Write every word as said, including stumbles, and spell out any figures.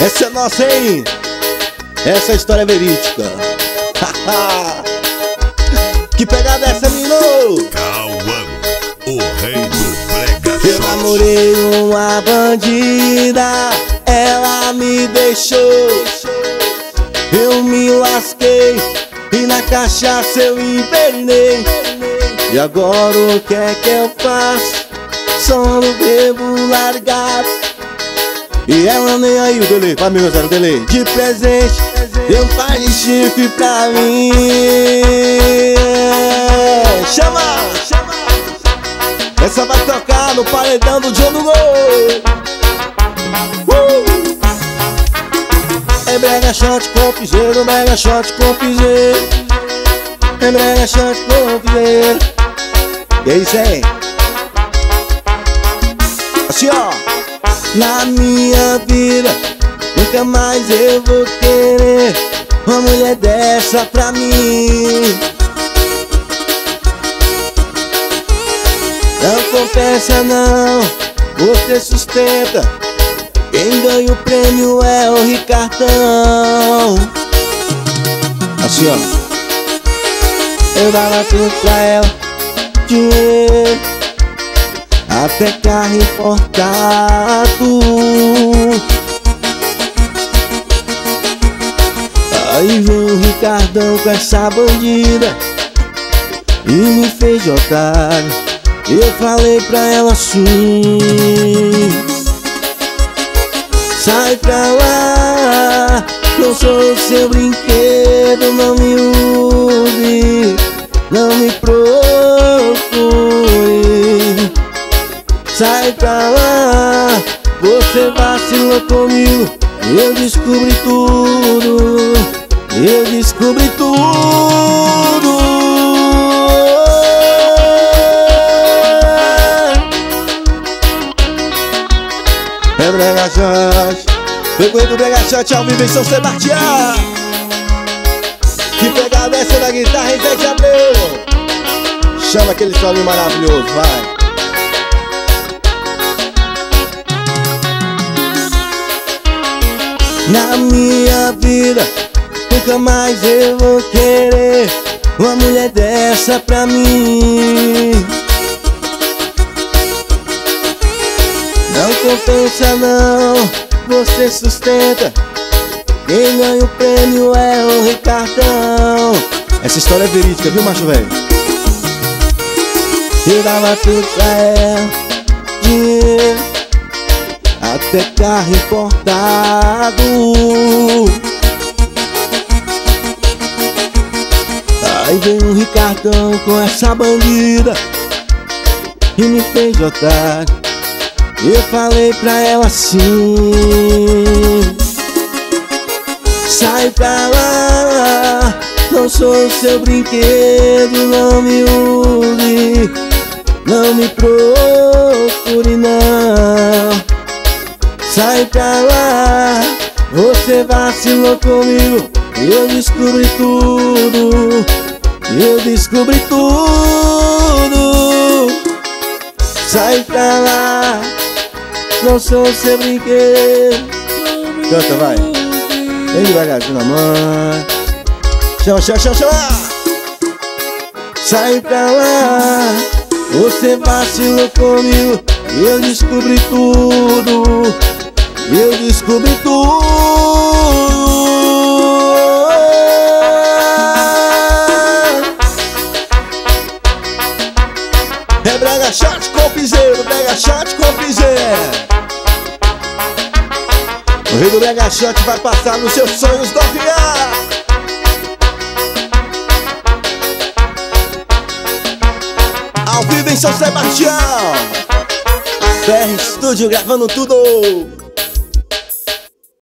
Essa é nossa, hein? Essa história é verídica. Que pegada é essa, menino? Cauã, o rei do brega shot. Eu namorei uma bandida, ela me deixou. Eu me lasquei e na cachaça eu invernei. E agora o que é que eu faço? Só não bebo largado. E ela nem aí, o Dele, pra mim, meu zero, Dele. De presente, deu um par de chifre pra mim. Chama! Chama! Essa vai tocar no paredão do John do Gol. uh! É brega shot com piseiro, brega shot com piseiro. É brega shot com piseiro. E aí, Zé? Assim, ó. Na minha vida, nunca mais eu vou querer uma mulher dessa pra mim. Não confessa não, você sustenta. Quem ganha o prêmio é o Ricardão. Assim, ó. Eu dava tudo pra ela, dinheiro, até carro importado. Aí vem o Ricardão com essa bandida e me fez de otário. Eu falei pra ela assim: sai pra lá, não sou seu brinquedo, não me use, não me procure. Sai pra lá, você vacilou comigo. Eu descobri tudo, eu descobri tudo. É brega shot, frequento brega shot ao vivo em São Sebastião. Que pegada essa da guitarra em Zé de Abreu. Chama aquele solinho maravilhoso, vai. Na minha vida, nunca mais eu vou querer uma mulher dessa pra mim. Não compensa não, você sustenta. Quem ganha o prêmio é o Ricardão. Essa história é verídica, viu, macho velho? Eu dava tudo pra ela, dinheiro, até carro importado. Aí vem o Ricardão com essa bandida e me fez de otário. Eu falei pra ela assim: sai pra lá, não sou seu brinquedo, não me use, não me procure não. Sai pra lá, você vacilou comigo. Eu descobri tudo, eu descobri tudo. Sai pra lá, não sou seu brinquedo. Canta, vai. Vem devagarzinho na mão. Chama, chama, chama, chama. Sai pra lá, você vacilou comigo. Eu descobri tudo, eu descobri tudo. É brega shot com piseiro, brega shot com piseiro. O rei do brega shot vai passar nos seus sonhos do avião. Ao vivo em São Sebastião, B R Studio gravando tudo.